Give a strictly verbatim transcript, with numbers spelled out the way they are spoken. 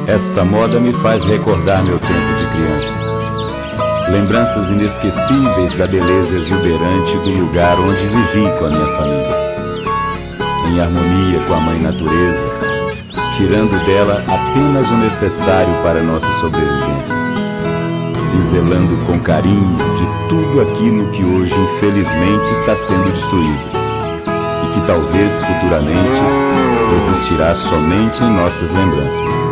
Esta moda me faz recordar meu tempo de criança. Lembranças inesquecíveis da beleza exuberante do lugar onde vivi com a minha família. Em harmonia com a mãe natureza, tirando dela apenas o necessário para nossa sobrevivência. E zelando com carinho de tudo aquilo que hoje infelizmente está sendo destruído. E que talvez futuramente existirá somente em nossas lembranças.